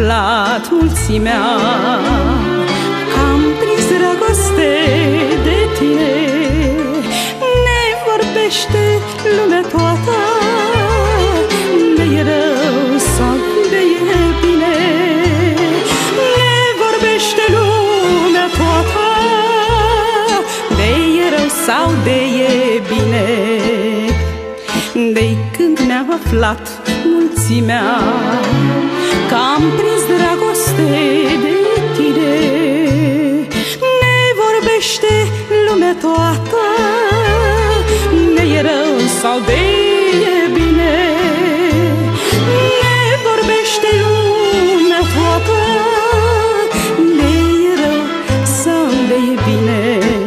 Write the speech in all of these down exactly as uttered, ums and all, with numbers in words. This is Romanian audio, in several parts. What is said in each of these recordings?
aflat mulțimea că am prins dragoste de tine. Ne vorbește lumea toată, de-i rău sau de-i bine. Ne vorbește lumea toată, de-i rău sau de-i bine. De-i când ne-am aflat mulțimea că am prins dragoste de tine. Ne vorbește lumea toată, de-i rău sau de-i bine. Ne vorbește lumea toată, de-i rău sau de-i bine.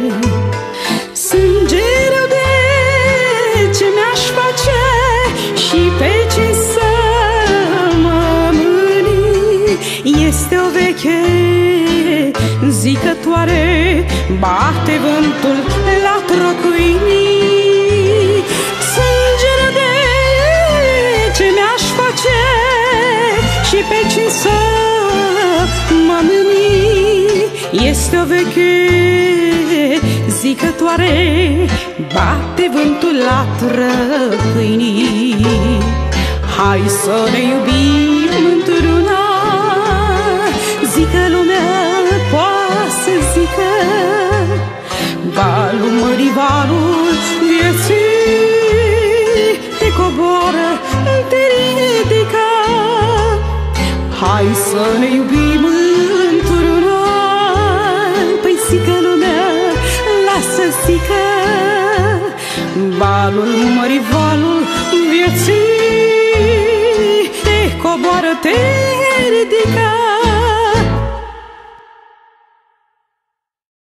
Sânge rău de ce mi-aș face și pe ce să mă mâni. Este o veche zicătoare, bate vântul la trăcuinii. Sânge rău de ce mi-aș face și pe ce să mă mâni. Este o veche zicătoare, bate vântul la trăcuinii. Hai să ne iubim într-una, zică lumea, poate să zică. Valul mării, valul vieții, te coboară, te ridică. Hai să ne iubim într-una, păi zică lumea, lasă zică. Valul mării, valul vieții, te coboară, te ridică.